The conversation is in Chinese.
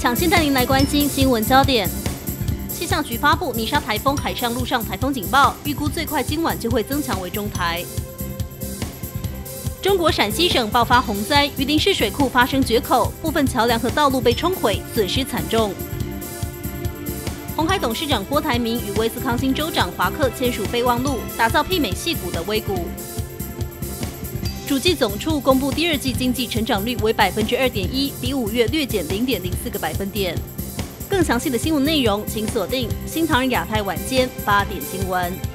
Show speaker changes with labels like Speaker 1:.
Speaker 1: 抢先带您来关心新闻焦点。气象局发布泥沙台风海上陆上台风警报，预估最快今晚就会增强为中台。中国陕西省爆发洪灾，榆林市水库发生决口，部分桥梁和道路被冲毁，损失惨重。鸿海董事长郭台铭与威斯康星州长华克签署备忘录，打造媲美矽谷的微谷。主计总处公布第二季经济成长率为2.1%，比5月略减0.04个百分点。更详细的新闻内容，请锁定新唐人亚太晚间8点新闻。